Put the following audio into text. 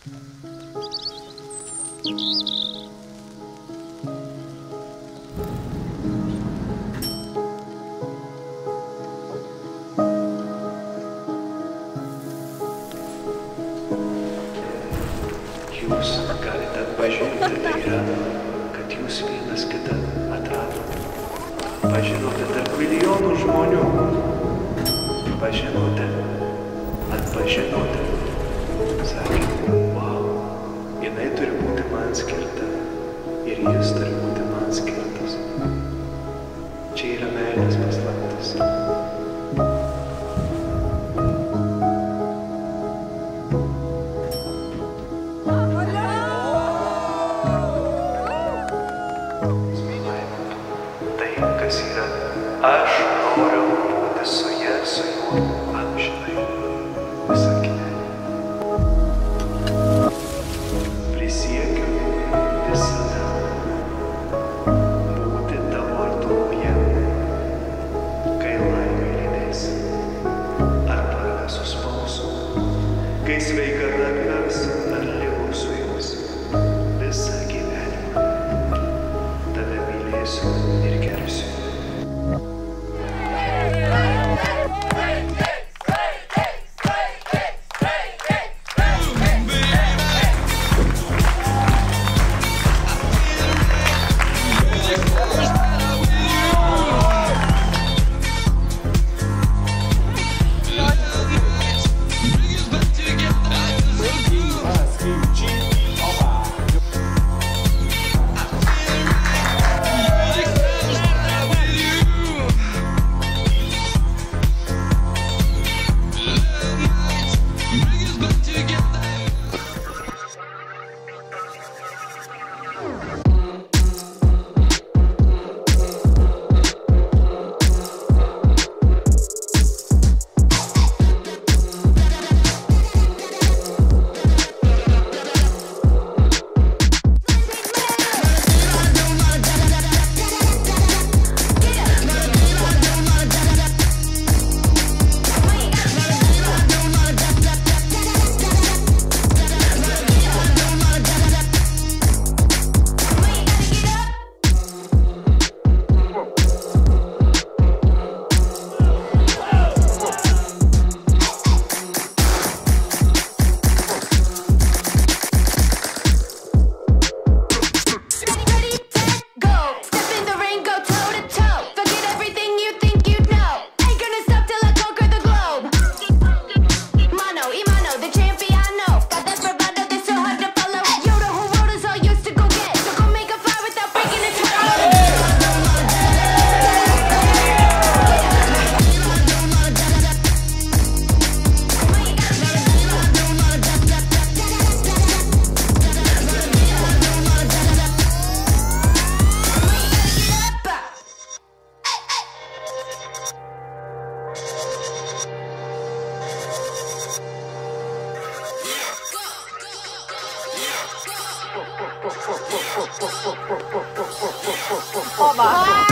Jūs galite atpažinti, tai yra, kad jūs vienas kitą atradote. Pažinote tarp milijonų žmonių. Pažinote, atpažinote. Sakėte, wow, jinai turi būti man skirta ir jis turi būti man skirtas. Čia yra meilės paslaptis. Kas yra, aš noriu būti su ja, su juo amžinai, visą gyvenimą. Prisiekiu visada būti tavo artumoje, kai laimė lydės, ar vargas suspaus, kai sveikata apvers, ar ligos suims, visą gyvenimą. Tave mylėsiu ir gerbsiu. Oba.